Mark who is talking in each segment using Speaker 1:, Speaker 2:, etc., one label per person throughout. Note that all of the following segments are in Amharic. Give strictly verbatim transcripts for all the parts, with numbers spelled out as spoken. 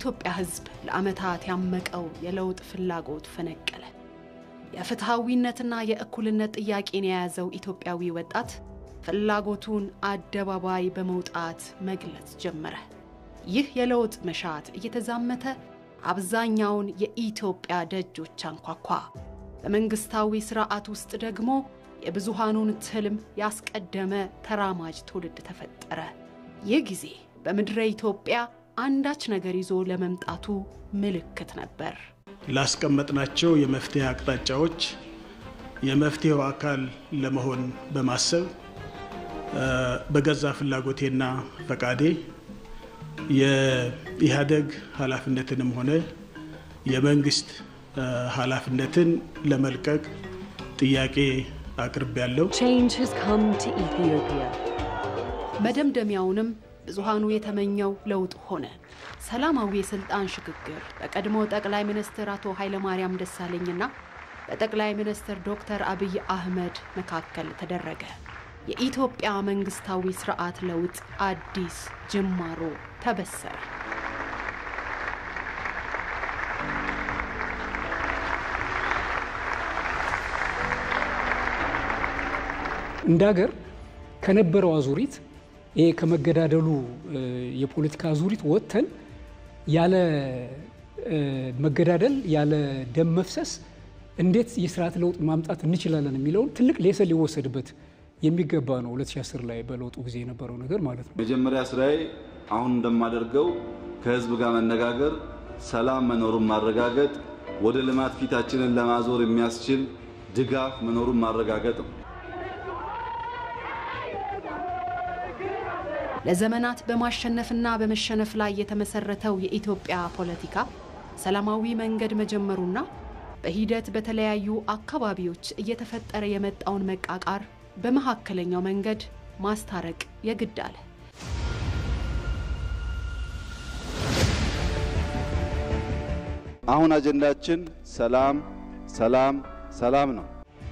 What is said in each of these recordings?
Speaker 1: የኢትዮጵያ ሕዝብ ለዓመታት ያመቀው የለውጥ ፍላጎት ፈነቀለ። የፍትሃዊነትና የእኩልነት ጥያቄን የያዘው ኢትዮጵያዊ ወጣት ፍላጎቱን አደባባይ በመውጣት መግለጽ ጀመረ። ይህ የለውጥ መሻት እየተዛመተ አብዛኛውን የኢትዮጵያ ደጆች አንኳኳ። በመንግስታዊ ስርዓት ውስጥ ደግሞ የብዙሃኑን ትልም ያስቀደመ ተራማጅ ትውልድ ተፈጠረ። ይህ ጊዜ በምድረ ኢትዮጵያ አንዳች ነገር ይዞ ለመምጣቱ ምልክት ነበር።
Speaker 2: ላስቀመጥናቸው የመፍትሄ አቅጣጫዎች የመፍትሄው አካል ለመሆን በማሰብ በገዛ ፍላጎቴና ፈቃዴ የኢህአደግ ኃላፊነትንም ሆነ የመንግስት ኃላፊነትን ለመልቀቅ ጥያቄ አቅርቤያለሁ።
Speaker 3: Change has come to Ethiopia.
Speaker 1: መደምደሚያውንም ብዙሃኑ የተመኘው ለውጥ ሆነ። ሰላማዊ የስልጣን ሽግግር በቀድሞ ጠቅላይ ሚኒስትር አቶ ኃይለ ማርያም ደሳለኝና በጠቅላይ ሚኒስትር ዶክተር አብይ አህመድ መካከል ተደረገ። የኢትዮጵያ መንግስታዊ ስርዓት ለውጥ አዲስ ጅማሮ ተበሰረ።
Speaker 4: እንዳገር ከነበረው አዙሪት ይሄ ከመገዳደሉ የፖለቲካ አዙሪት ወጥተን ያለ መገዳደል ያለ ደም መፍሰስ እንዴት የሥርዓት ለውጥ ማምጣት እንችላለን የሚለው ትልቅ ሌሰን ሊወሰድበት የሚገባ ነው። ሁለት ሺህ አስር ላይ በለውጡ ጊዜ የነበረው ነገር ማለት ነው።
Speaker 5: መጀመሪያ ስራዬ አሁን እንደማደርገው ከህዝብ ጋር መነጋገር፣ ሰላም መኖሩን ማረጋገጥ፣ ወደ ልማት ፊታችንን ለማዞር የሚያስችል ድጋፍ መኖሩን ማረጋገጥ ነው።
Speaker 1: ለዘመናት በማሸነፍና በመሸነፍ ላይ የተመሰረተው የኢትዮጵያ ፖለቲካ ሰላማዊ መንገድ መጀመሩና በሂደት በተለያዩ አካባቢዎች እየተፈጠረ የመጣውን መቃቃር በመሐከለኛው መንገድ ማስታረቅ የግድ አለ።
Speaker 5: አሁን አጀንዳችን ሰላም ሰላም ሰላም ነው።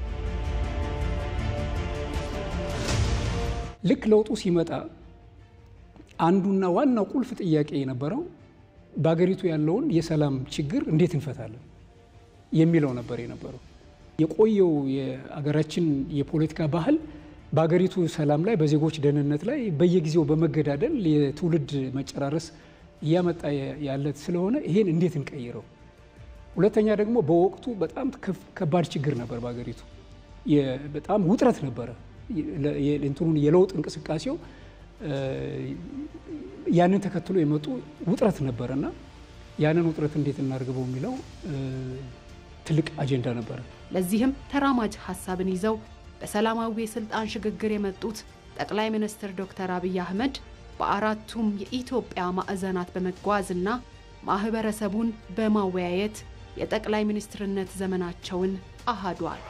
Speaker 4: ልክ ለውጡ ሲመጣ አንዱና ዋናው ቁልፍ ጥያቄ የነበረው በአገሪቱ ያለውን የሰላም ችግር እንዴት እንፈታለን የሚለው ነበር የነበረው። የቆየው የአገራችን የፖለቲካ ባህል በአገሪቱ ሰላም ላይ በዜጎች ደህንነት ላይ በየጊዜው በመገዳደል የትውልድ መጨራረስ ያመጣ ያለ ስለሆነ ይሄን እንዴት እንቀይረው። ሁለተኛ ደግሞ በወቅቱ በጣም ከባድ ችግር ነበር በአገሪቱ። በጣም ውጥረት ነበር። የእንትኑን የለውጥ እንቅስቃሴው ያንን ተከትሎ የመጡ ውጥረት ነበርና ያንን ውጥረት እንዴት እናርግበው የሚለው ትልቅ አጀንዳ ነበር።
Speaker 1: ለዚህም ተራማጅ ሐሳብን ይዘው በሰላማዊ የስልጣን ሽግግር የመጡት ጠቅላይ ሚኒስትር ዶክተር አብይ አህመድ በአራቱም የኢትዮጵያ ማዕዘናት በመጓዝና ማህበረሰቡን በማወያየት የጠቅላይ ሚኒስትርነት ዘመናቸውን አሃዷል።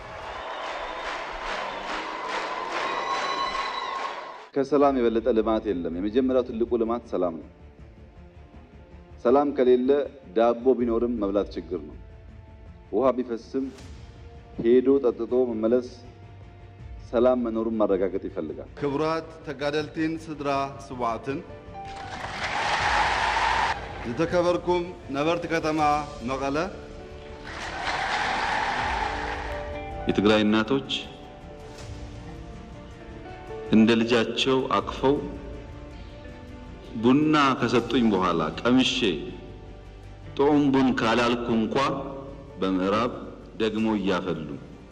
Speaker 5: ከሰላም የበለጠ ልማት የለም። የመጀመሪያው ትልቁ ልማት ሰላም ነው። ሰላም ከሌለ ዳቦ ቢኖርም መብላት ችግር ነው። ውሃ ቢፈስም ሄዶ ጠጥቶ መመለስ ሰላም መኖሩን ማረጋገጥ ይፈልጋል። ክቡራት ተጋደልቲን ስድራ ስዋዕትን ዝተከበርኩም ነበርት ከተማ መቀለ የትግራይ እናቶች እንደ ልጃቸው አቅፈው ቡና ከሰጡኝ በኋላ ቀምሼ ጦም ቡን ካላልኩ እንኳን በመራብ ደግሞ ያፈሉ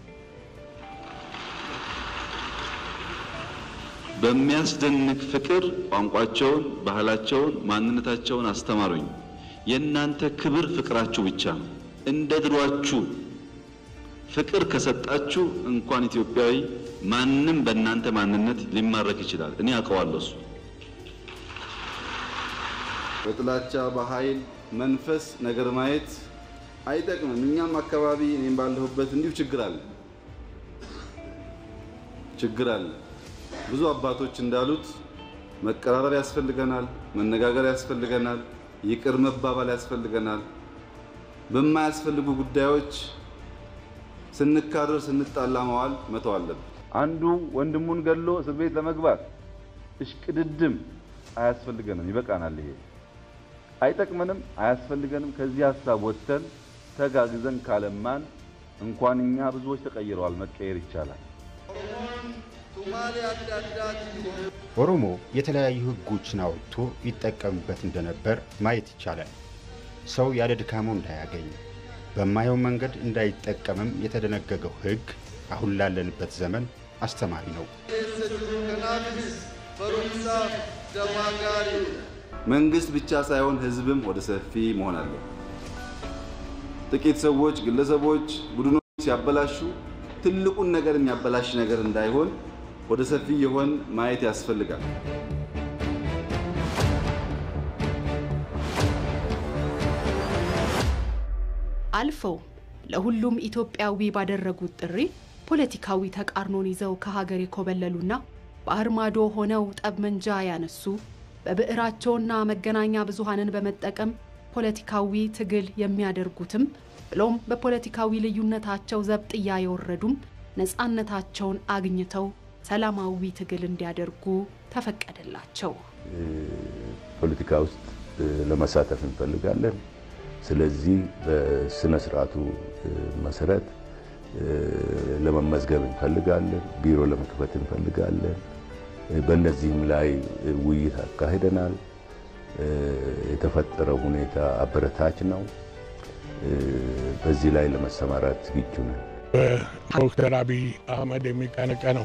Speaker 5: በሚያስደንቅ ፍቅር ቋንቋቸውን፣ ባህላቸውን፣ ማንነታቸውን አስተማሩኝ። የእናንተ ክብር ፍቅራችሁ ብቻ ነው። እንደ ድሯችሁ ፍቅር ከሰጣችሁ እንኳን ኢትዮጵያዊ ማንንም በእናንተ ማንነት ሊማረክ ይችላል። እኔ አውቀዋለሁ። እሱ በጥላቻ በኃይል መንፈስ ነገር ማየት አይጠቅምም። እኛም አካባቢ እኔም ባለሁበት እንዲሁ ችግር አለ ችግር አለ። ብዙ አባቶች እንዳሉት መቀራረብ ያስፈልገናል፣ መነጋገር ያስፈልገናል፣ ይቅር መባባል ያስፈልገናል። በማያስፈልጉ ጉዳዮች ስንካረር ስንጣላ መዋል መተው አለብን። አንዱ ወንድሙን ገሎ እስር ቤት ለመግባት እሽቅድድም አያስፈልገንም፣ ይበቃናል። ይሄ አይጠቅመንም አያስፈልገንም ከዚህ ሐሳብ ወጥተን ተጋግዘን ካለማን እንኳንኛ ብዙዎች ተቀይረዋል መቀየር ይቻላል
Speaker 6: ኦሮሞ የተለያዩ ህጎችን አውጥቶ ይጠቀምበት እንደነበር ማየት ይቻላል ሰው ያለ ድካሙ እንዳያገኝ በማየው መንገድ እንዳይጠቀምም የተደነገገው ህግ አሁን ላለንበት ዘመን አስተማሪ ነው
Speaker 5: መንግስት ብቻ ሳይሆን ህዝብም ወደ ሰፊ መሆን አለው ጥቂት ሰዎች ግለሰቦች ቡድኖች ሲያበላሹ ትልቁን ነገር የሚያበላሽ ነገር እንዳይሆን ወደ ሰፊ ይሆን ማየት ያስፈልጋል
Speaker 1: አልፈው ለሁሉም ኢትዮጵያዊ ባደረጉት ጥሪ ፖለቲካዊ ተቃርኖን ይዘው ከሀገር የኮበለሉና በአርማዶ ሆነው ጠብመንጃ ያነሱ በብዕራቸውና መገናኛ ብዙሃንን በመጠቀም ፖለቲካዊ ትግል የሚያደርጉትም ብሎም በፖለቲካዊ ልዩነታቸው ዘብጥያ የወረዱም ነፃነታቸውን አግኝተው ሰላማዊ ትግል እንዲያደርጉ ተፈቀደላቸው
Speaker 7: ፖለቲካ ውስጥ ለመሳተፍ እንፈልጋለን ስለዚህ በስነ ስርዓቱ መሰረት ለመመዝገብ እንፈልጋለን ቢሮ ለመክፈት እንፈልጋለን በእነዚህም ላይ ውይይት አካሂደናል የተፈጠረው ሁኔታ አበረታች ነው በዚህ ላይ ለመሰማራት ዝግጁ ነን
Speaker 8: ዶክተር አብይ አህመድ የሚቀነቀነው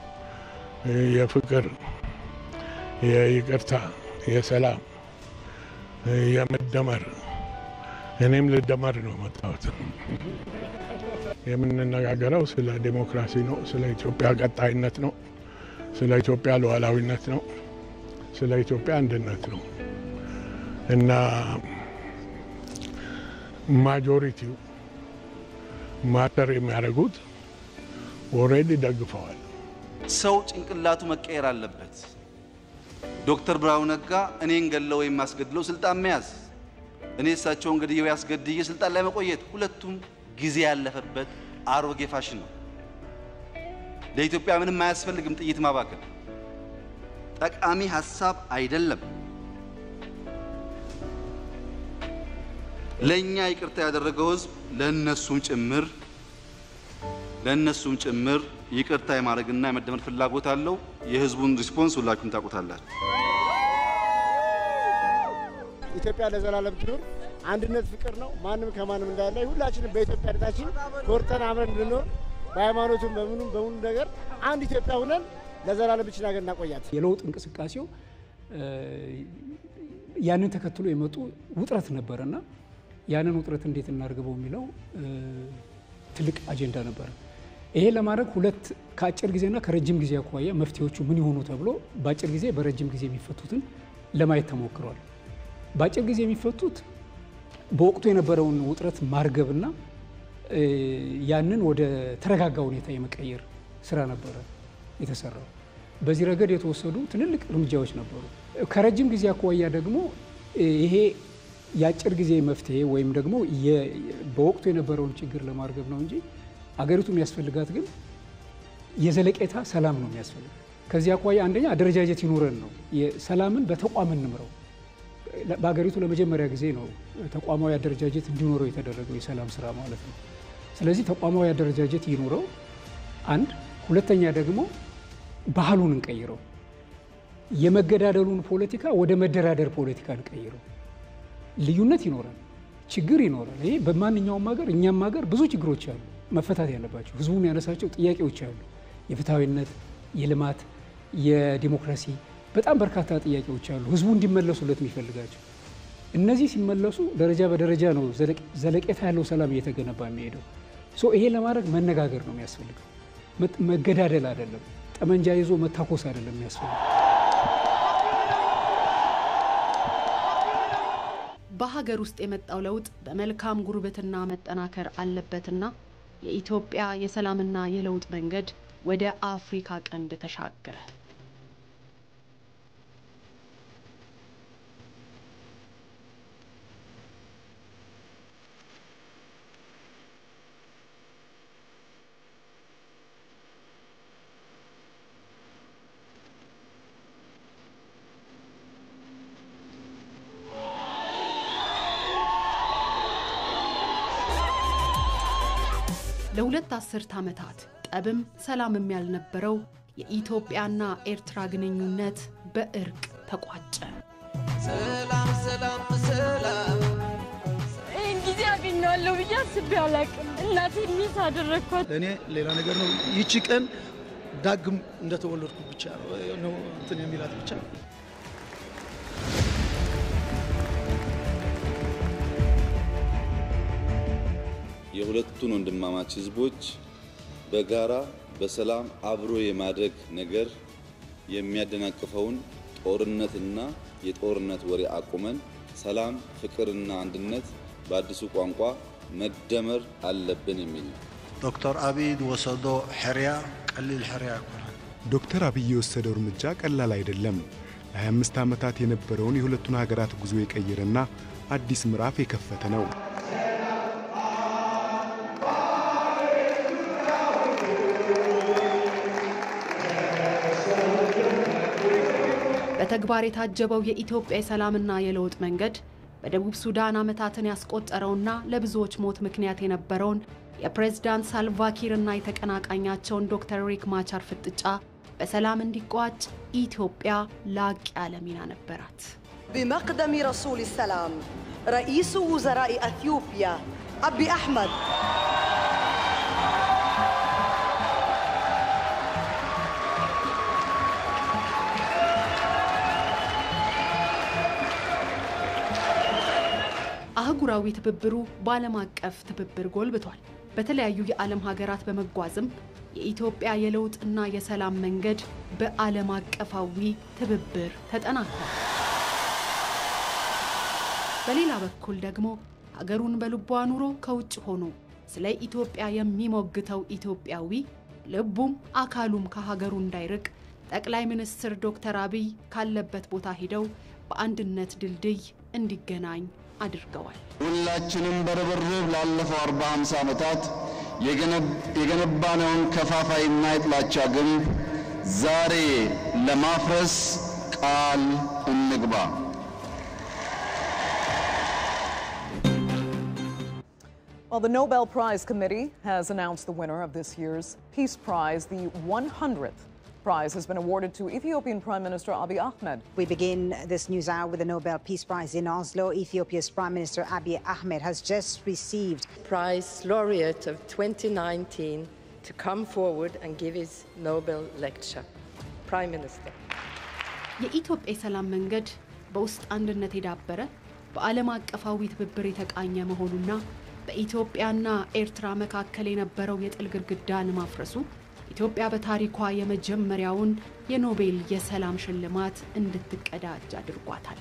Speaker 8: የፍቅር የይቅርታ የሰላም የመደመር እኔም ልደመር ነው መጣሁት የምንነጋገረው ስለ ዲሞክራሲ ነው ስለ ኢትዮጵያ ቀጣይነት ነው ስለ ኢትዮጵያ ሉዓላዊነት ነው ስለ ኢትዮጵያ አንድነት ነው እና ማጆሪቲው ማተር የሚያደርጉት ኦሬዲ ደግፈዋል
Speaker 5: ሰው ጭንቅላቱ መቀየር አለበት ዶክተር ብርሃኑ ነጋ እኔን ገለው ወይም ማስገድለው ስልጣን መያዝ እኔ እሳቸውን ገድየው ያስገድየ ስልጣን ላይ መቆየት ሁለቱም ጊዜ ያለፈበት አሮጌ ፋሽን ነው ለኢትዮጵያ ምንም ማያስፈልግም ጥይት ማባከል ጠቃሚ ሐሳብ አይደለም ለኛ ይቅርታ ያደረገው ህዝብ ለነሱም ጭምር ለነሱም ጭምር ይቅርታ የማድረግና የመደመር ፍላጎት አለው የህዝቡን ሪስፖንስ ሁላችሁም ታውቁታላችሁ
Speaker 9: ኢትዮጵያ ለዘላለም ትኑር አንድነት ፍቅር ነው ማንንም ከማንም እንዳይለይ ሁላችንም በኢትዮጵያነታችን ኮርተን አብረን እንድንኖር በሃይማኖቱም በምኑም በሁሉ ነገር አንድ ኢትዮጵያ ሆነን ለዘላለም ብቻ ነገር እናቆያት
Speaker 4: የለውጥ እንቅስቃሴው ያንን ተከትሎ የመጡ ውጥረት ነበርና ያንን ውጥረት እንዴት እናርግበው የሚለው ትልቅ አጀንዳ ነበር ይሄ ለማድረግ ሁለት ከአጭር ጊዜና ከረጅም ጊዜ አኳያ መፍትሄዎቹ ምን ይሆኑ ተብሎ በአጭር ጊዜ በረጅም ጊዜ የሚፈቱትን ለማየት ተሞክሯል በአጭር ጊዜ የሚፈቱት በወቅቱ የነበረውን ውጥረት ማርገብና ያንን ወደ ተረጋጋ ሁኔታ የመቀየር ስራ ነበር የተሰራው በዚህ ረገድ የተወሰዱ ትልልቅ እርምጃዎች ነበሩ ከረጅም ጊዜ አኳያ ደግሞ ይሄ ያጭር ጊዜ መፍትሄ ወይም ደግሞ በወቅቱ የነበረውን ችግር ለማርገብ ነው እንጂ አገሪቱ የሚያስፈልጋት ግን የዘለቄታ ሰላም ነው የሚያስፈልግ ከዚህ አኳያ አንደኛ አደረጃጀት ይኖረን ነው የሰላምን በተቋም እንምረው በአገሪቱ ለመጀመሪያ ጊዜ ነው ተቋማዊ አደረጃጀት እንዲኖረው የተደረገው የሰላም ስራ ማለት ነው ስለዚህ ተቋማዊ አደረጃጀት ይኖረው አንድ ሁለተኛ ደግሞ ባህሉን እንቀይረው የመገዳደሉን ፖለቲካ ወደ መደራደር ፖለቲካ እንቀይረው ልዩነት ይኖራል ችግር ይኖራል ይሄ በማንኛውም ሀገር እኛም ሀገር ብዙ ችግሮች አሉ መፈታት ያለባቸው ህዝቡን ያነሳቸው ጥያቄዎች አሉ የፍትሃዊነት የልማት የዲሞክራሲ በጣም በርካታ ጥያቄዎች አሉ ህዝቡ እንዲመለሱለት የሚፈልጋቸው እነዚህ ሲመለሱ ደረጃ በደረጃ ነው ዘለቄታ ያለው ሰላም እየተገነባ የሚሄደው ሶ ይሄ ለማድረግ መነጋገር ነው የሚያስፈልገው መገዳደል አይደለም ጠመንጃ ይዞ መታኮስ አይደለም የሚያስፈልገው
Speaker 1: በሀገር ውስጥ የመጣው ለውጥ በመልካም ጉርብትና መጠናከር አለበትና የኢትዮጵያ የሰላምና የለውጥ መንገድ ወደ አፍሪካ ቀንድ ተሻገረ ለሁለት አስርት ዓመታት ጠብም ሰላምም ያልነበረው የኢትዮጵያና ኤርትራ ግንኙነት በእርቅ ተቋጨ።
Speaker 10: ሰላም ሰላም ሰላም
Speaker 11: እንግዲህ አገኘዋለሁ ብዬ አስቤ አላውቅም። እናቴ ሚስ አደረኳት።
Speaker 12: ለኔ ሌላ ነገር ነው። ይቺ ቀን ዳግም እንደተወለድኩ ብቻ ነው እንትን የሚላት ብቻ።
Speaker 5: የሁለቱን ወንድማማች ህዝቦች በጋራ በሰላም አብሮ የማደግ ነገር የሚያደናቅፈውን ጦርነትና የጦርነት ወሬ አቁመን ሰላም፣ ፍቅርና አንድነት በአዲሱ ቋንቋ መደመር አለብን የሚል
Speaker 13: ዶክተር አብይ ወሰዶ ሕሪያ ቀሊል ሕሪያ ይኮናል።
Speaker 14: ዶክተር አብይ የወሰደው እርምጃ ቀላል አይደለም። ለሃያ አምስት ዓመታት የነበረውን የሁለቱን ሀገራት ጉዞ የቀየረና አዲስ ምዕራፍ የከፈተ ነው።
Speaker 1: በተግባር የታጀበው የኢትዮጵያ የሰላምና የለውጥ መንገድ በደቡብ ሱዳን ዓመታትን ያስቆጠረውና ለብዙዎች ሞት ምክንያት የነበረውን የፕሬዝዳንት ሳልቫኪርና የተቀናቃኛቸውን ዶክተር ሪክ ማቻር ፍጥጫ በሰላም እንዲቋጭ ኢትዮጵያ ላቅ ያለ ሚና ነበራት።
Speaker 15: بمقدم رسول السلام رئيس وزراء اثيوبيا ابي احمد
Speaker 1: አህጉራዊ ትብብሩ በዓለም አቀፍ ትብብር ጎልብቷል። በተለያዩ የዓለም ሀገራት በመጓዝም የኢትዮጵያ የለውጥና የሰላም መንገድ በዓለም አቀፋዊ ትብብር ተጠናክሯል። በሌላ በኩል ደግሞ ሀገሩን በልቧ ኑሮ ከውጭ ሆኖ ስለ ኢትዮጵያ የሚሞግተው ኢትዮጵያዊ ልቡም አካሉም ከሀገሩ እንዳይርቅ ጠቅላይ ሚኒስትር ዶክተር አብይ ካለበት ቦታ ሄደው በአንድነት ድልድይ እንዲገናኝ አድርገዋል።
Speaker 16: ሁላችንም በርብርብ ላለፈው አርባ ሃምሳ ዓመታት የገነባነውን ከፋፋይና የጥላቻ ግንብ ዛሬ ለማፍረስ ቃል እንግባ።
Speaker 17: Well, the Nobel Prize Committee has announced the winner of this year's Peace Prize. The one hundredth prize has been awarded to Ethiopian Prime Minister Abiy Ahmed.
Speaker 18: We begin this news hour with the Nobel Peace Prize in Oslo. Ethiopia's Prime Minister Abiy Ahmed has just received
Speaker 19: Prize Laureate of twenty nineteen to come forward and give his Nobel lecture. Prime Minister.
Speaker 1: የኢትዮጵያ የሰላም መንገድ በውስጥ አንድነት የዳበረ በዓለም አቀፋዊ ትብብር የተቃኘ መሆኑና በኢትዮጵያና ኤርትራ መካከል የነበረው የጥል ግድግዳን ማፍረሱ ኢትዮጵያ በታሪኳ የመጀመሪያውን የኖቤል የሰላም ሽልማት እንድትቀዳጅ አድርጓታል።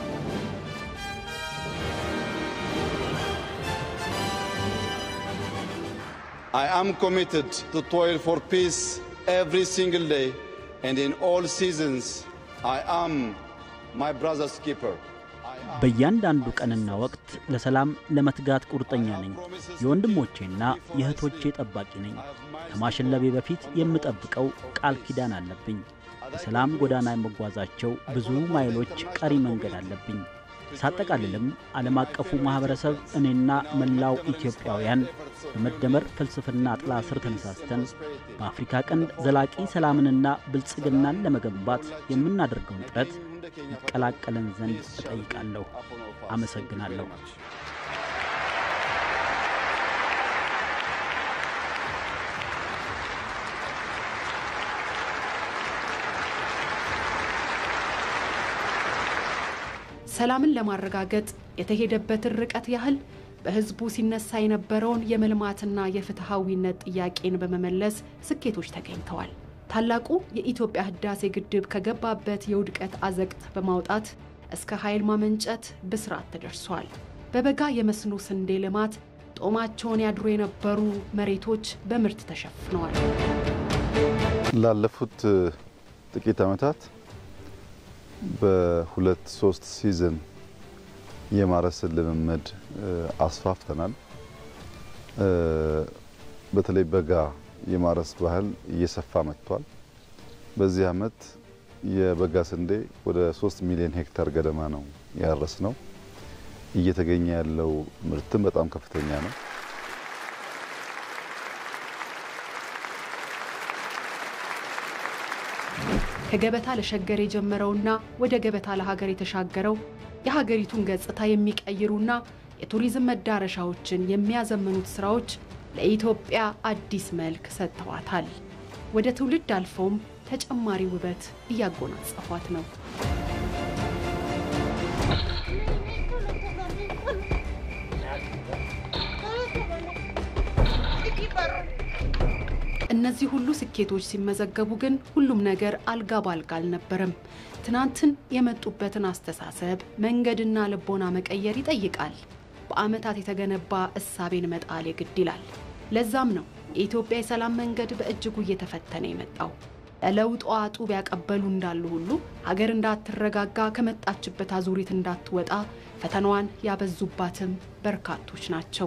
Speaker 5: I am committed to toil for peace every single day and in all seasons. I am my brother's keeper.
Speaker 20: በእያንዳንዱ ቀንና ወቅት ለሰላም ለመትጋት ቁርጠኛ ነኝ። የወንድሞቼና የእህቶቼ ጠባቂ ነኝ። ከማሸለቤ በፊት የምጠብቀው ቃል ኪዳን አለብኝ። በሰላም ጎዳና የመጓዛቸው ብዙ ማይሎች ቀሪ መንገድ አለብኝ። ሳጠቃልልም ዓለም አቀፉ ማህበረሰብ እኔና መላው ኢትዮጵያውያን በመደመር ፍልስፍና ጥላ ስር ተነሳስተን በአፍሪካ ቀንድ ዘላቂ ሰላምንና ብልጽግናን ለመገንባት የምናደርገውን ጥረት ይቀላቀለን ዘንድ እጠይቃለሁ። አመሰግናለሁ።
Speaker 1: ሰላምን ለማረጋገጥ የተሄደበት ርቀት ያህል በህዝቡ ሲነሳ የነበረውን የመልማትና የፍትሃዊነት ጥያቄን በመመለስ ስኬቶች ተገኝተዋል። ታላቁ የኢትዮጵያ ህዳሴ ግድብ ከገባበት የውድቀት አዘቅት በማውጣት እስከ ኃይል ማመንጨት ብስራት ተደርሷል። በበጋ የመስኖ ስንዴ ልማት ጦማቸውን ያድሩ የነበሩ መሬቶች በምርት ተሸፍነዋል።
Speaker 5: ላለፉት ጥቂት ዓመታት በሁለት ሶስት ሲዝን የማረስ ልምምድ አስፋፍተናል። በተለይ በጋ የማረስ ባህል እየሰፋ መጥቷል። በዚህ ዓመት የበጋ ስንዴ ወደ ሶስት ሚሊዮን ሄክታር ገደማ ነው ያረስነው። እየተገኘ ያለው ምርትም በጣም ከፍተኛ ነው።
Speaker 1: ከገበታ ለሸገር የጀመረውና ወደ ገበታ ለሀገር የተሻገረው የሀገሪቱን ገጽታ የሚቀይሩና የቱሪዝም መዳረሻዎችን የሚያዘምኑት ስራዎች ለኢትዮጵያ አዲስ መልክ ሰጥተዋታል። ወደ ትውልድ አልፎም ተጨማሪ ውበት እያጎናጸፏት ነው። እነዚህ ሁሉ ስኬቶች ሲመዘገቡ ግን ሁሉም ነገር አልጋ ባልጋ አልነበረም። ትናንትን የመጡበትን አስተሳሰብ መንገድና ልቦና መቀየር ይጠይቃል። በአመታት የተገነባ እሳቤን መጣል የግድ ይላል። ለዛም ነው የኢትዮጵያ የሰላም መንገድ በእጅጉ እየተፈተነ የመጣው። ለለውጧ ጡብ ያቀበሉ እንዳሉ ሁሉ ሀገር እንዳትረጋጋ ከመጣችበት አዙሪት እንዳትወጣ ፈተናዋን ያበዙባትም በርካቶች ናቸው።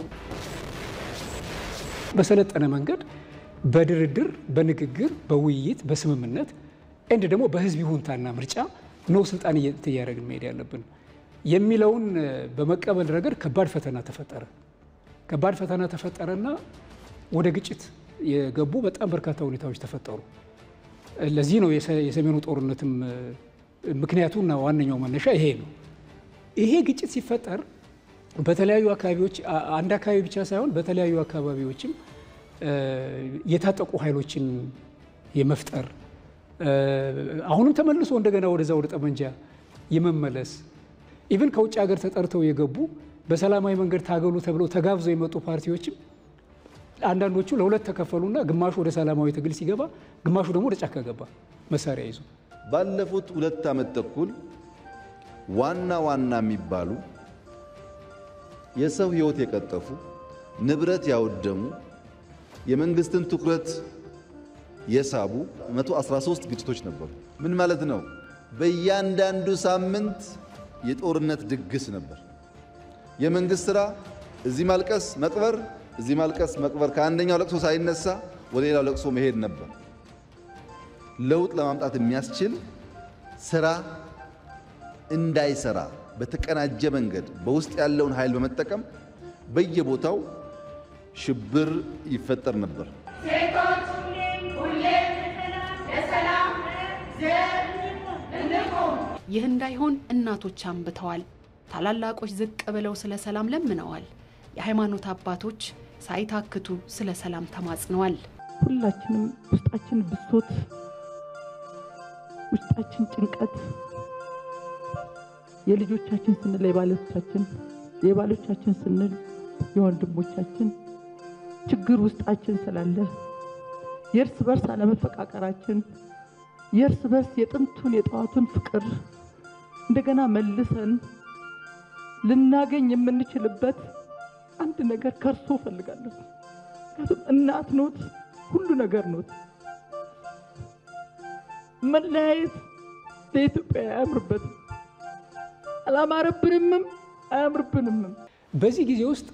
Speaker 4: በሰለጠነ መንገድ በድርድር በንግግር በውይይት በስምምነት እንደ ደግሞ በህዝብ ይሁንታና ምርጫ ነው ስልጣን እየተያረግን መሄድ ያለብን የሚለውን በመቀበል ረገድ ከባድ ፈተና ተፈጠረ። ከባድ ፈተና ተፈጠረና ወደ ግጭት የገቡ በጣም በርካታ ሁኔታዎች ተፈጠሩ። ለዚህ ነው የሰሜኑ ጦርነትም ምክንያቱና ዋነኛው መነሻ ይሄ ነው። ይሄ ግጭት ሲፈጠር በተለያዩ አካባቢዎች አንድ አካባቢ ብቻ ሳይሆን በተለያዩ አካባቢዎችም የታጠቁ ኃይሎችን የመፍጠር አሁንም ተመልሶ እንደገና ወደዛ ወደ ጠመንጃ የመመለስ ኢቭን ከውጭ ሀገር ተጠርተው የገቡ በሰላማዊ መንገድ ታገሉ ተብለው ተጋብዘው የመጡ ፓርቲዎችም አንዳንዶቹ ለሁለት ተከፈሉና ግማሹ ወደ ሰላማዊ ትግል ሲገባ ግማሹ ደግሞ ወደ ጫካ ገባ መሳሪያ ይዞ።
Speaker 5: ባለፉት ሁለት ዓመት ተኩል ዋና ዋና የሚባሉ የሰው ህይወት የቀጠፉ ንብረት ያወደሙ የመንግስትን ትኩረት የሳቡ መቶ አስራ ሶስት ግጭቶች ነበሩ። ምን ማለት ነው? በእያንዳንዱ ሳምንት የጦርነት ድግስ ነበር። የመንግስት ስራ እዚህ ማልቀስ መቅበር፣ እዚህ ማልቀስ መቅበር፣ ከአንደኛው ለቅሶ ሳይነሳ ወደ ሌላው ለቅሶ መሄድ ነበር። ለውጥ ለማምጣት የሚያስችል ስራ እንዳይሰራ በተቀናጀ መንገድ በውስጥ ያለውን ኃይል በመጠቀም በየቦታው ሽብር ይፈጠር ነበር።
Speaker 1: ይህ እንዳይሆን እናቶች አንብተዋል። ታላላቆች ዝቅ ብለው ስለ ሰላም ለምነዋል። የሃይማኖት አባቶች ሳይታክቱ ስለ ሰላም ተማጽነዋል።
Speaker 21: ሁላችንም ውስጣችን ብሶት፣ ውስጣችን ጭንቀት፣ የልጆቻችን ስንል የባሎቻችን፣ የባሎቻችን ስንል የወንድሞቻችን ችግር ውስጣችን ስላለ የእርስ በርስ አለመፈቃቀራችን የእርስ በርስ የጥንቱን የጠዋቱን ፍቅር እንደገና መልሰን ልናገኝ የምንችልበት አንድ ነገር ከርሶ ፈልጋለሁ። ምክንያቱም እናት ኖት፣ ሁሉ ነገር ኖት። መለያየት ለኢትዮጵያ አያምርበትም፣ አላማረብንም፣ አያምርብንም።
Speaker 4: በዚህ ጊዜ ውስጥ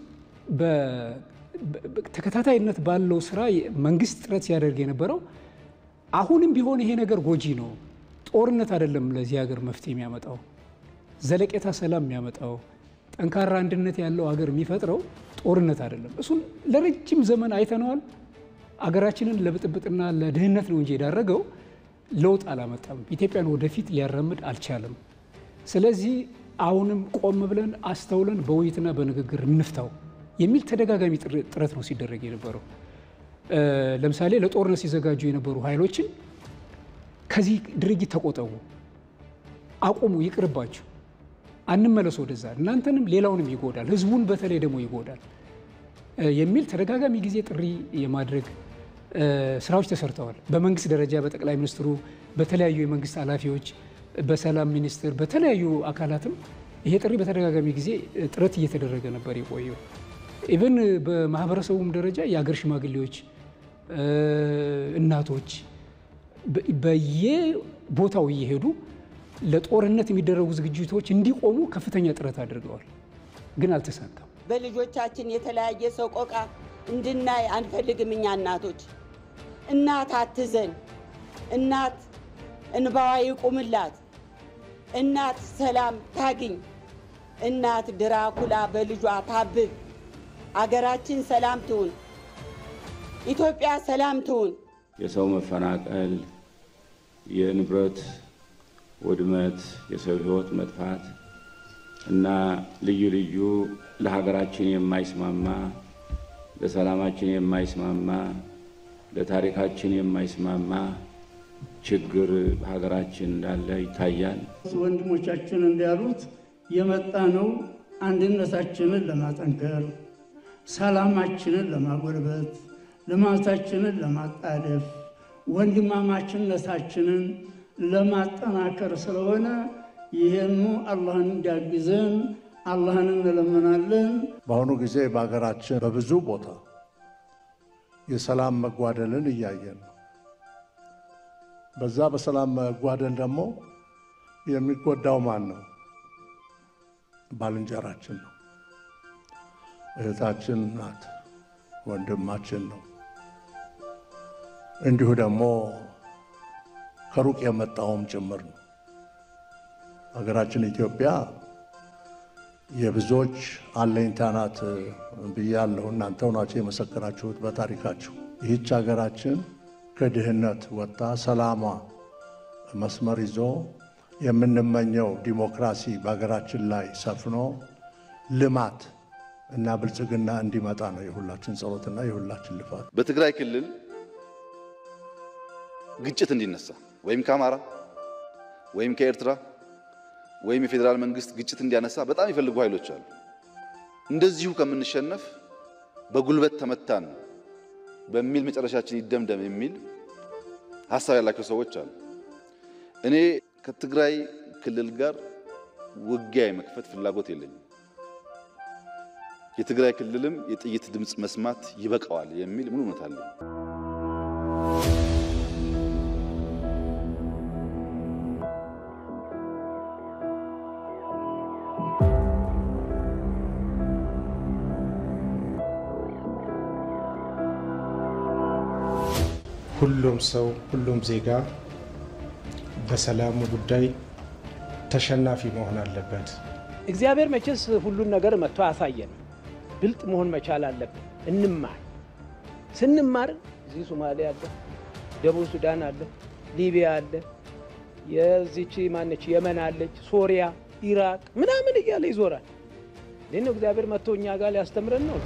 Speaker 4: በተከታታይነት ባለው ስራ መንግስት ጥረት ሲያደርግ የነበረው አሁንም ቢሆን ይሄ ነገር ጎጂ ነው። ጦርነት አይደለም ለዚህ ሀገር መፍትሄ የሚያመጣው፣ ዘለቄታ ሰላም የሚያመጣው፣ ጠንካራ አንድነት ያለው ሀገር የሚፈጥረው ጦርነት አይደለም። እሱን ለረጅም ዘመን አይተነዋል። አገራችንን ለብጥብጥና ለድህነት ነው እንጂ የዳረገው ለውጥ አላመጣም። ኢትዮጵያን ወደፊት ሊያራምድ አልቻለም። ስለዚህ አሁንም ቆም ብለን አስተውለን በውይይትና በንግግር እንፍታው የሚል ተደጋጋሚ ጥረት ነው ሲደረግ የነበረው። ለምሳሌ ለጦርነት ሲዘጋጁ የነበሩ ኃይሎችን ከዚህ ድርጊት ተቆጠቡ፣ አቁሙ፣ ይቅርባችሁ፣ አንመለስ ወደዛ፣ እናንተንም ሌላውንም ይጎዳል፣ ህዝቡን በተለይ ደግሞ ይጎዳል የሚል ተደጋጋሚ ጊዜ ጥሪ የማድረግ ስራዎች ተሰርተዋል። በመንግስት ደረጃ በጠቅላይ ሚኒስትሩ፣ በተለያዩ የመንግስት ኃላፊዎች፣ በሰላም ሚኒስቴር፣ በተለያዩ አካላትም ይሄ ጥሪ በተደጋጋሚ ጊዜ ጥረት እየተደረገ ነበር የቆየው። ኢቨን በማህበረሰቡም ደረጃ የአገር ሽማግሌዎች፣ እናቶች በየቦታው እየሄዱ ለጦርነት የሚደረጉ ዝግጅቶች እንዲቆሙ ከፍተኛ ጥረት አድርገዋል፣ ግን አልተሳካም።
Speaker 22: በልጆቻችን የተለያየ ሰቆቃ እንድናይ አንፈልግም። እኛ እናቶች እናት አትዘን፣ እናት እንባዋ ይቁምላት፣ እናት ሰላም ታግኝ፣ እናት ድራኩላ በልጇ ታብብ። አገራችን ሰላም ትሁን፣ ኢትዮጵያ ሰላም ትሁን።
Speaker 23: የሰው መፈናቀል፣
Speaker 2: የንብረት ውድመት፣ የሰው ሕይወት መጥፋት እና ልዩ ልዩ ለሀገራችን የማይስማማ ለሰላማችን የማይስማማ ለታሪካችን የማይስማማ ችግር በሀገራችን እንዳለ ይታያል።
Speaker 3: ወንድሞቻችን እንዳሉት የመጣ ነው አንድነታችንን ለማጠንከር፣ ሰላማችንን ለማጎልበት፣ ልማታችንን ለማጣደፍ፣ ወንድማማችነታችንን ለማጠናከር ስለሆነ ይሄኑ አላህን እንዲያግዘን አላህን እንለምናለን።
Speaker 23: በአሁኑ ጊዜ በሀገራችን በብዙ ቦታ የሰላም መጓደልን እያየን ነው። በዛ በሰላም መጓደል ደግሞ የሚጎዳው ማን ነው? ባልንጀራችን ነው፣ እህታችን ናት፣ ወንድማችን ነው። እንዲሁ ደግሞ ከሩቅ የመጣውም ጭምር ነው። ሀገራችን ኢትዮጵያ የብዙዎች አለኝታ ናት ብያለሁ። እናንተው ናችሁ የመሰከራችሁት በታሪካችሁ። ይህች ሀገራችን ከድህነት ወጣ ሰላሟ መስመር ይዞ የምንመኘው ዲሞክራሲ በሀገራችን ላይ ሰፍኖ ልማት እና ብልጽግና እንዲመጣ ነው የሁላችን ጸሎትና የሁላችን ልፋት።
Speaker 5: በትግራይ ክልል ግጭት እንዲነሳ ወይም ከአማራ ወይም ከኤርትራ ወይም የፌደራል መንግስት ግጭት እንዲያነሳ በጣም ይፈልጉ ኃይሎች አሉ። እንደዚሁ ከምንሸነፍ በጉልበት ተመታን በሚል መጨረሻችን ይደምደም የሚል ሐሳብ ያላቸው ሰዎች አሉ። እኔ ከትግራይ ክልል ጋር ውጊያ የመክፈት ፍላጎት የለኝም። የትግራይ ክልልም የጥይት ድምጽ መስማት ይበቃዋል የሚል ሙሉ እምነት አለኝ።
Speaker 24: ሁሉም ሰው ሁሉም ዜጋ በሰላሙ ጉዳይ ተሸናፊ መሆን አለበት።
Speaker 25: እግዚአብሔር መቼስ ሁሉን ነገር መጥቶ ያሳየን። ብልጥ መሆን መቻል አለብን። እንማር። ስንማር እዚህ ሶማሊያ አለ፣ ደቡብ ሱዳን አለ፣ ሊቢያ አለ፣ የዚች ማነች የመን አለች፣ ሶሪያ፣ ኢራቅ ምናምን እያለ ይዞራል። ለምን እግዚአብሔር መጥቶ እኛ ጋር ሊያስተምረን ነው?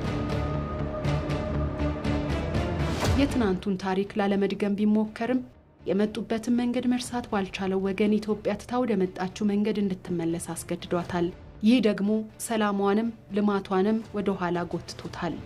Speaker 1: የትናንቱን ታሪክ ላለመድገም ቢሞከርም የመጡበትን መንገድ መርሳት ባልቻለው ወገን ኢትዮጵያ ትታ ወደ መጣችው መንገድ እንድትመለስ አስገድዷታል። ይህ ደግሞ ሰላሟንም ልማቷንም ወደ ኋላ ጎትቶታል።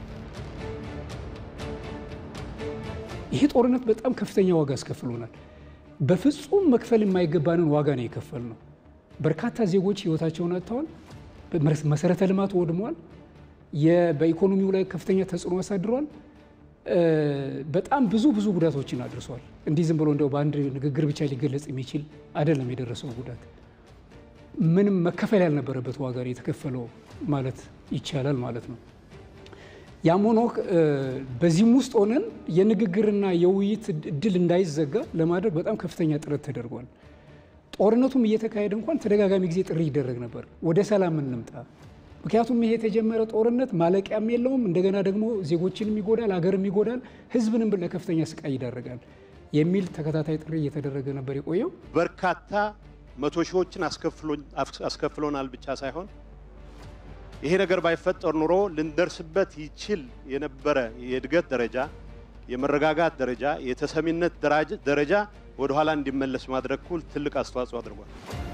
Speaker 4: ይሄ ጦርነት በጣም ከፍተኛ ዋጋ አስከፍሎናል። በፍጹም መክፈል የማይገባንን ዋጋ ነው የከፈልነው። በርካታ ዜጎች ህይወታቸውን አጥተዋል። መሰረተ ልማት ወድሟል። በኢኮኖሚው ላይ ከፍተኛ ተጽዕኖ አሳድሯል። በጣም ብዙ ብዙ ጉዳቶችን አድርሷል። እንዲህ ዝም ብሎ እንደው በአንድ ንግግር ብቻ ሊገለጽ የሚችል አይደለም የደረሰው ጉዳት። ምንም መከፈል ያልነበረበት ዋጋ የተከፈለው ማለት ይቻላል ማለት ነው። ያም ሆኖ በዚህም ውስጥ ሆነን የንግግርና የውይይት እድል እንዳይዘጋ ለማድረግ በጣም ከፍተኛ ጥረት ተደርጓል። ጦርነቱም እየተካሄደ እንኳን ተደጋጋሚ ጊዜ ጥሪ ይደረግ ነበር፣ ወደ ሰላም እንምጣ። ምክንያቱም ይሄ የተጀመረ ጦርነት ማለቂያም የለውም፣ እንደገና ደግሞ ዜጎችንም ይጎዳል፣ ሀገርም ይጎዳል፣ ህዝብንም ለከፍተኛ ስቃይ ይዳረጋል የሚል ተከታታይ ጥሪ እየተደረገ ነበር የቆየው።
Speaker 26: በርካታ መቶ ሺዎችን አስከፍሎናል ብቻ ሳይሆን ይሄ ነገር ባይፈጠር ኑሮ ልንደርስበት ይችል የነበረ የእድገት ደረጃ፣ የመረጋጋት ደረጃ፣ የተሰሚነት ደረጃ ወደ ኋላ እንዲመለስ ማድረግ ኩል ትልቅ አስተዋጽኦ አድርጓል።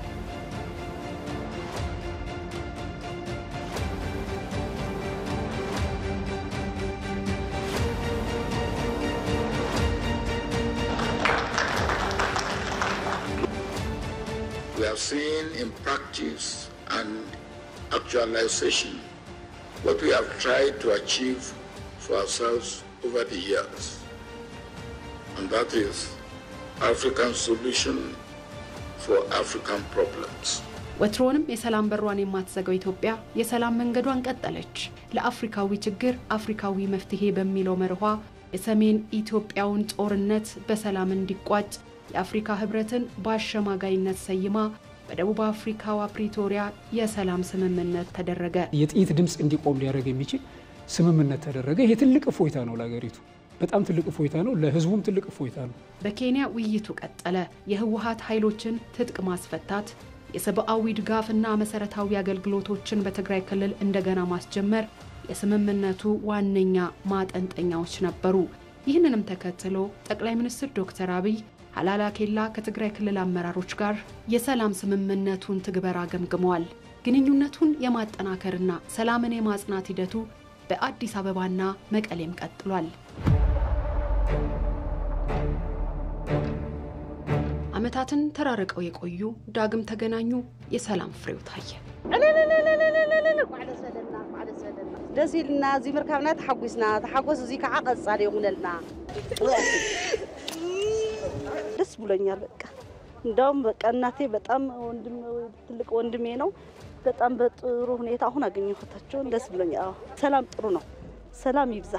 Speaker 27: We have seen in practice and actualization what we have tried to achieve for ourselves over the years, and that is African solution for African problems.
Speaker 1: ወትሮንም የሰላም በሯን የማትዘጋው ኢትዮጵያ የሰላም መንገዷን ቀጠለች። ለአፍሪካዊ ችግር አፍሪካዊ መፍትሄ በሚለው መርኋ የሰሜን ኢትዮጵያውን ጦርነት በሰላም እንዲቋጭ የአፍሪካ ህብረትን በአሸማጋይነት ሰይማ በደቡብ አፍሪካዋ ፕሪቶሪያ የሰላም ስምምነት ተደረገ።
Speaker 4: የጥይት ድምጽ እንዲቆም ሊያደርግ የሚችል ስምምነት ተደረገ። ይሄ ትልቅ እፎይታ ነው ለሀገሪቱ። በጣም ትልቅ እፎይታ ነው፣ ለህዝቡም ትልቅ እፎይታ ነው።
Speaker 1: በኬንያ ውይይቱ ቀጠለ። የህወሓት ኃይሎችን ትጥቅ ማስፈታት፣ የሰብአዊ ድጋፍና መሰረታዊ አገልግሎቶችን በትግራይ ክልል እንደገና ማስጀመር የስምምነቱ ዋነኛ ማጠንጠኛዎች ነበሩ። ይህንንም ተከትሎ ጠቅላይ ሚኒስትር ዶክተር አብይ ሐላላ ኬላ ከትግራይ ክልል አመራሮች ጋር የሰላም ስምምነቱን ትግበራ ገምግመዋል። ግንኙነቱን የማጠናከርና ሰላምን የማጽናት ሂደቱ በአዲስ አበባና መቀሌም ቀጥሏል። ዓመታትን ተራርቀው የቆዩ ዳግም ተገናኙ። የሰላም ፍሬው ታየ።
Speaker 6: ደስ ይልና እዚ ምርካብና ተሐጉስና ተሐጎስ እዚ ከዓ ቀጻል ይሆነልና ደስ ብሎኛል። በቃ እንደውም በቃ እናቴ በጣም ወንድም ትልቅ ወንድሜ ነው። በጣም በጥሩ ሁኔታ አሁን አገኘኋቸው። ደስ ብሎኛል። ሰላም ጥሩ ነው። ሰላም ይብዛ።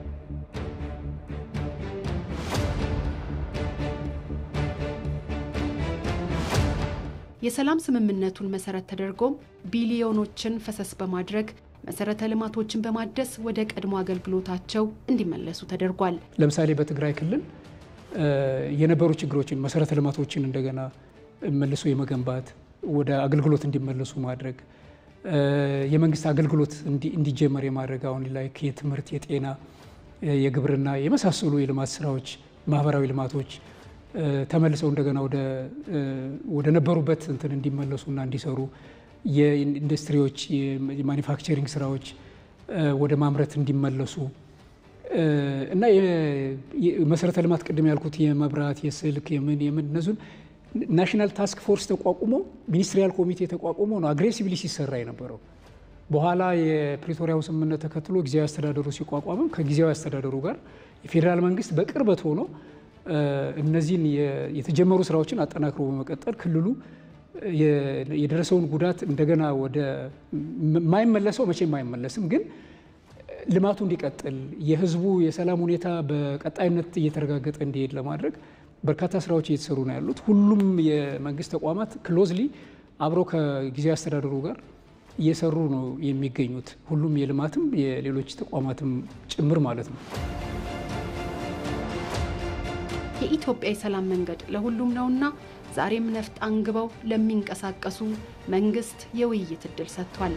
Speaker 1: የሰላም ስምምነቱን መሰረት ተደርጎም ቢሊዮኖችን ፈሰስ በማድረግ መሰረተ ልማቶችን በማደስ ወደ ቀድሞ አገልግሎታቸው እንዲመለሱ ተደርጓል።
Speaker 4: ለምሳሌ በትግራይ ክልል የነበሩ ችግሮችን መሰረተ ልማቶችን እንደገና መልሶ የመገንባት ወደ አገልግሎት እንዲመለሱ ማድረግ፣ የመንግስት አገልግሎት እንዲጀመር የማድረግ አሁን ላይ የትምህርት፣ የጤና፣ የግብርና የመሳሰሉ የልማት ስራዎች፣ ማህበራዊ ልማቶች ተመልሰው እንደገና ወደ ወደ ነበሩበት እንትን እንዲመለሱና እንዲሰሩ፣ የኢንዱስትሪዎች የማኒፋክቸሪንግ ስራዎች ወደ ማምረት እንዲመለሱ እና የመሰረተ ልማት ቅድም ያልኩት የመብራት፣ የስልክ፣ የምን የምን እነሱን ናሽናል ታስክ ፎርስ ተቋቁሞ ሚኒስትሪያል ኮሚቴ ተቋቁሞ ነው አግሬሲቭሊ ሲሰራ የነበረው። በኋላ የፕሪቶሪያው ስምምነት ተከትሎ ጊዜያዊ አስተዳደሩ ሲቋቋምም ከጊዜያዊ አስተዳደሩ ጋር የፌዴራል መንግስት በቅርበት ሆኖ እነዚህን የተጀመሩ ስራዎችን አጠናክሮ በመቀጠል ክልሉ የደረሰውን ጉዳት እንደገና ወደ ማይመለሰው መቼም አይመለስም፣ ግን ልማቱ እንዲቀጥል የህዝቡ የሰላም ሁኔታ በቀጣይነት እየተረጋገጠ እንዲሄድ ለማድረግ በርካታ ስራዎች እየተሰሩ ነው ያሉት። ሁሉም የመንግስት ተቋማት ክሎዝሊ አብሮ ከጊዜያዊ አስተዳደሩ ጋር እየሰሩ ነው የሚገኙት። ሁሉም የልማትም የሌሎች ተቋማትም ጭምር ማለት ነው።
Speaker 1: የኢትዮጵያ የሰላም መንገድ ለሁሉም ነውና ዛሬም ነፍጥ አንግበው ለሚንቀሳቀሱ መንግስት የውይይት እድል ሰጥቷል።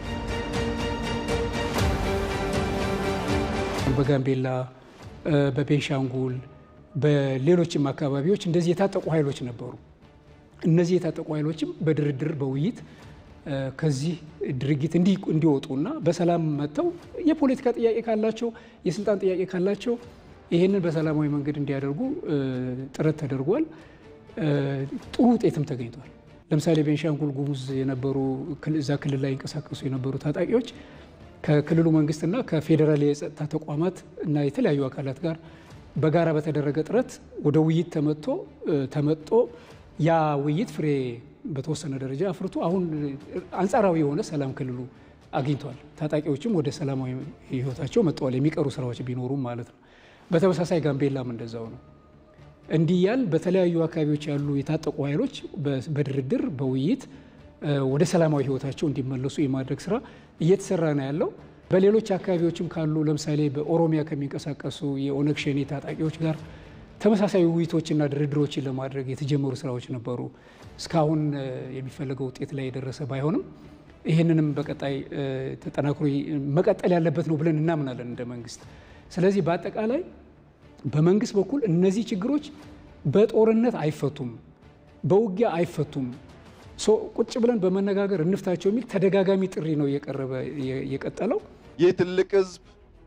Speaker 4: በጋምቤላ፣ በቤንሻንጉል፣ በሌሎችም አካባቢዎች እንደዚህ የታጠቁ ኃይሎች ነበሩ። እነዚህ የታጠቁ ኃይሎችም በድርድር በውይይት ከዚህ ድርጊት እንዲወጡና በሰላም መጥተው የፖለቲካ ጥያቄ ካላቸው የስልጣን ጥያቄ ካላቸው ይሄንን በሰላማዊ መንገድ እንዲያደርጉ ጥረት ተደርጓል። ጥሩ ውጤትም ተገኝቷል። ለምሳሌ ቤንሻንጉል ጉሙዝ የነበሩ እዛ ክልል ላይ ይንቀሳቀሱ የነበሩ ታጣቂዎች ከክልሉ መንግስትና ከፌዴራል የጸጥታ ተቋማት እና የተለያዩ አካላት ጋር በጋራ በተደረገ ጥረት ወደ ውይይት ተመጥቶ ተመጥቶ ያ ውይይት ፍሬ በተወሰነ ደረጃ አፍርቶ አሁን አንጻራዊ የሆነ ሰላም ክልሉ አግኝቷል። ታጣቂዎችም ወደ ሰላማዊ ህይወታቸው መጥተዋል፣ የሚቀሩ ስራዎች ቢኖሩም ማለት ነው። በተመሳሳይ ጋምቤላም እንደዛው ነው። እንዲያል በተለያዩ አካባቢዎች ያሉ የታጠቁ ኃይሎች በድርድር በውይይት ወደ ሰላማዊ ህይወታቸው እንዲመለሱ የማድረግ ስራ እየተሰራ ነው ያለው። በሌሎች አካባቢዎችም ካሉ ለምሳሌ በኦሮሚያ ከሚንቀሳቀሱ የኦነግ ሸኔ ታጣቂዎች ጋር ተመሳሳይ ውይይቶችና ድርድሮችን ለማድረግ የተጀመሩ ስራዎች ነበሩ። እስካሁን የሚፈለገው ውጤት ላይ የደረሰ ባይሆንም ይህንንም በቀጣይ ተጠናክሮ መቀጠል ያለበት ነው ብለን እናምናለን እንደ መንግስት። ስለዚህ በአጠቃላይ በመንግስት በኩል እነዚህ ችግሮች በጦርነት አይፈቱም፣ በውጊያ አይፈቱም፣ ቁጭ ብለን በመነጋገር እንፍታቸው የሚል ተደጋጋሚ ጥሪ ነው እየቀረበ የቀጠለው።
Speaker 5: ይህ ትልቅ ህዝብ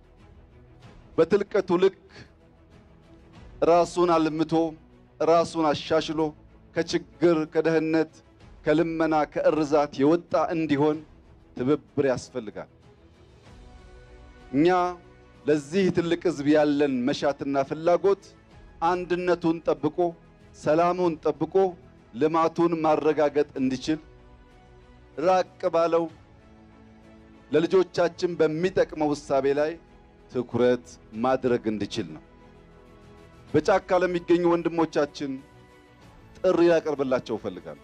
Speaker 5: በትልቀቱ ልክ ራሱን አልምቶ ራሱን አሻሽሎ ከችግር ከደህንነት ከልመና ከእርዛት የወጣ እንዲሆን ትብብር ያስፈልጋል። እኛ ለዚህ ትልቅ ህዝብ ያለን መሻትና ፍላጎት አንድነቱን ጠብቆ ሰላሙን ጠብቆ ልማቱን ማረጋገጥ እንዲችል ራቅ ባለው ለልጆቻችን በሚጠቅመው ውሳቤ ላይ ትኩረት ማድረግ እንዲችል ነው። በጫካ ለሚገኙ ወንድሞቻችን ጥሪ ያቀርብላቸው ፈልጋለሁ።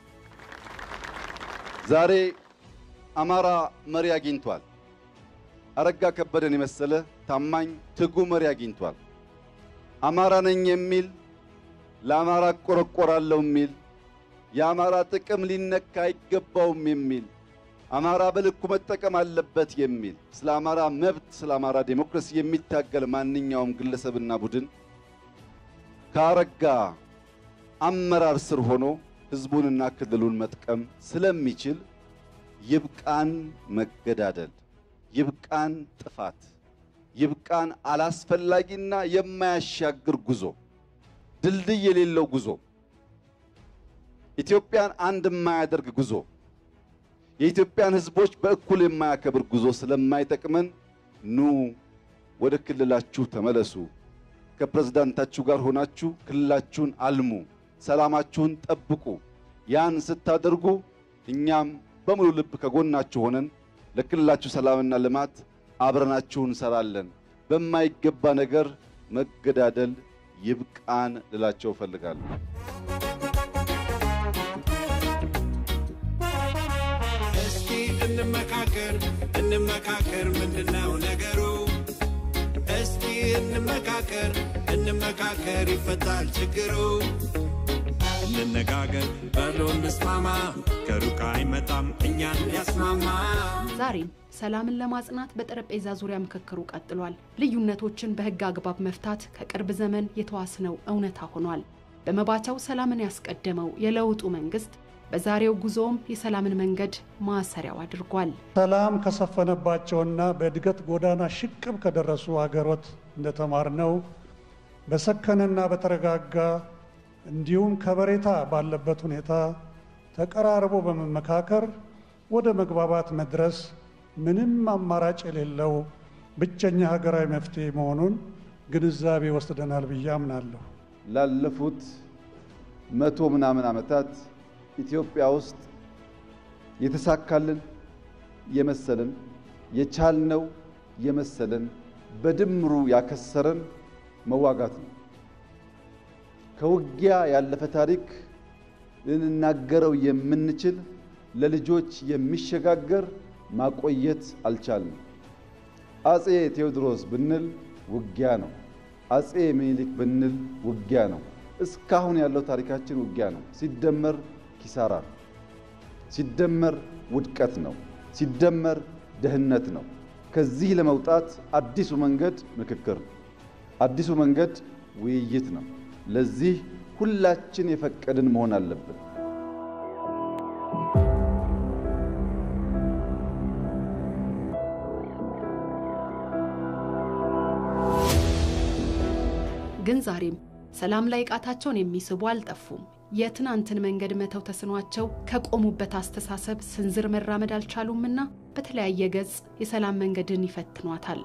Speaker 5: ዛሬ አማራ መሪ አግኝቷል። አረጋ ከበደን የመሰለ ታማኝ ትጉ መሪ አግኝቷል። አማራ ነኝ የሚል ለአማራ ቆረቆራለሁ የሚል የአማራ ጥቅም ሊነካ አይገባውም የሚል አማራ በልኩ መጠቀም አለበት የሚል ስለ አማራ መብት ስለ አማራ ዴሞክራሲ የሚታገል ማንኛውም ግለሰብና ቡድን ካረጋ አመራር ስር ሆኖ ህዝቡንና ክልሉን መጥቀም ስለሚችል ይብቃን መገዳደል፣ ይብቃን ጥፋት፣ ይብቃን አላስፈላጊና የማያሻግር ጉዞ፣ ድልድይ የሌለው ጉዞ፣ ኢትዮጵያን አንድ የማያደርግ ጉዞ፣ የኢትዮጵያን ህዝቦች በእኩል የማያከብር ጉዞ ስለማይጠቅመን ኑ ወደ ክልላችሁ ተመለሱ። ከፕሬዝዳንታችሁ ጋር ሆናችሁ ክልላችሁን አልሙ፣ ሰላማችሁን ጠብቁ። ያን ስታደርጉ እኛም በሙሉ ልብ ከጎናችሁ ሆነን ለክልላችሁ ሰላምና ልማት አብረናችሁ እንሰራለን። በማይገባ ነገር መገዳደል ይብቃን ልላቸው ፈልጋለሁ።
Speaker 7: እስኪ እንመካከር እንመካከር ምንድነው ነገሩ? እስኪ እንመካከር እንመካከር ይፈታል ችግሩ። እንነጋገር በሎ እንስማማ ከሩቅ አይመጣም እኛን ያስማማ።
Speaker 1: ዛሬም ሰላምን ለማጽናት በጠረጴዛ ዙሪያ ምክክሩ ቀጥሏል። ልዩነቶችን በህግ አግባብ መፍታት ከቅርብ ዘመን የተዋስነው እውነታ ሆኗል። በመባቻው ሰላምን ያስቀደመው የለውጡ መንግስት በዛሬው ጉዞም የሰላምን መንገድ ማሰሪያው አድርጓል።
Speaker 8: ሰላም ከሰፈነባቸውና በእድገት ጎዳና ሽቅብ ከደረሱ ሀገሮች እንደተማርነው በሰከነና በተረጋጋ እንዲሁም ከበሬታ ባለበት ሁኔታ ተቀራርቦ በመመካከር ወደ መግባባት መድረስ ምንም አማራጭ የሌለው ብቸኛ ሀገራዊ መፍትሄ መሆኑን ግንዛቤ ወስደናል ብዬ አምናለሁ።
Speaker 5: ላለፉት መቶ ምናምን ዓመታት ኢትዮጵያ ውስጥ የተሳካልን የመሰለን የቻልነው የመሰለን በድምሩ ያከሰረን መዋጋት ነው። ከውጊያ ያለፈ ታሪክ ልንናገረው የምንችል ለልጆች የሚሸጋገር ማቆየት አልቻልንም። አጼ ቴዎድሮስ ብንል ውጊያ ነው። አጼ ምኒልክ ብንል ውጊያ ነው። እስካሁን ያለው ታሪካችን ውጊያ ነው። ሲደመር ኪሳራ ነው። ሲደመር ውድቀት ነው። ሲደመር ደህንነት ነው። ከዚህ ለመውጣት አዲሱ መንገድ ምክክር ነው። አዲሱ መንገድ ውይይት ነው። ለዚህ ሁላችን የፈቀድን መሆን አለብን።
Speaker 1: ግን ዛሬም ሰላም ላይ ቃታቸውን የሚስቡ አልጠፉም። የትናንትን መንገድ መተው ተስኗቸው ከቆሙበት አስተሳሰብ ስንዝር መራመድ አልቻሉምና በተለያየ ገጽ የሰላም መንገድን ይፈትኗታል።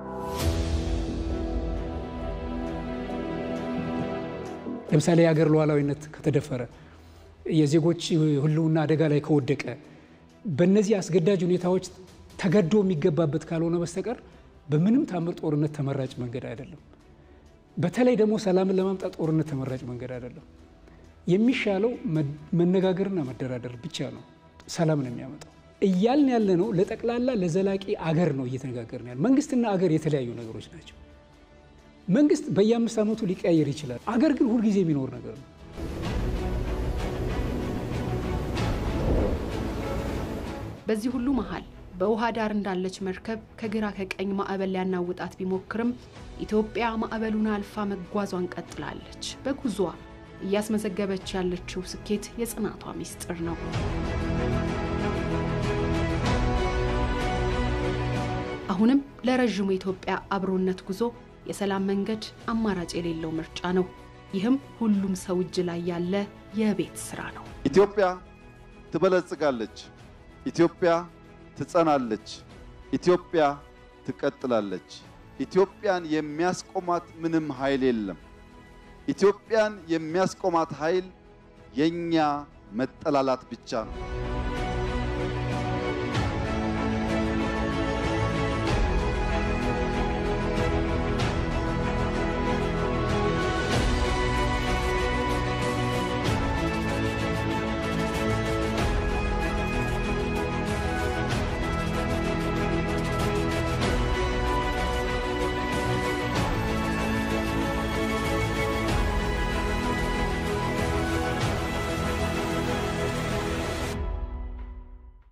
Speaker 4: ለምሳሌ የሀገር ሉዓላዊነት ከተደፈረ፣ የዜጎች ህልውና አደጋ ላይ ከወደቀ፣ በእነዚህ አስገዳጅ ሁኔታዎች ተገዶ የሚገባበት ካልሆነ በስተቀር በምንም ታምር ጦርነት ተመራጭ መንገድ አይደለም። በተለይ ደግሞ ሰላምን ለማምጣት ጦርነት ተመራጭ መንገድ አይደለም። የሚሻለው መነጋገርና መደራደር ብቻ ነው ሰላምን የሚያመጣው። እያልን ያለ ነው ለጠቅላላ ለዘላቂ አገር ነው እየተነጋገርን ያለ። መንግስትና አገር የተለያዩ ነገሮች ናቸው። መንግስት በየአምስት ዓመቱ ሊቀያየር ይችላል። አገር ግን ሁሉ ጊዜ የሚኖር ነገር ነው።
Speaker 1: በዚህ ሁሉ መሃል በውሃ ዳር እንዳለች መርከብ ከግራ ከቀኝ ማዕበል ሊያናውጣት ቢሞክርም ኢትዮጵያ ማዕበሉን አልፋ መጓዟን ቀጥላለች። በጉዟ እያስመዘገበች ያለችው ስኬት የጽናቷ ሚስጥር ነው። አሁንም ለረጅሙ ኢትዮጵያ አብሮነት ጉዞ የሰላም መንገድ አማራጭ የሌለው ምርጫ ነው። ይህም ሁሉም ሰው እጅ ላይ ያለ የቤት ስራ ነው።
Speaker 5: ኢትዮጵያ ትበለጽጋለች። ኢትዮጵያ ትጸናለች። ኢትዮጵያ ትቀጥላለች። ኢትዮጵያን የሚያስቆማት ምንም ኃይል የለም። ኢትዮጵያን የሚያስቆማት ኃይል የኛ መጠላላት ብቻ ነው።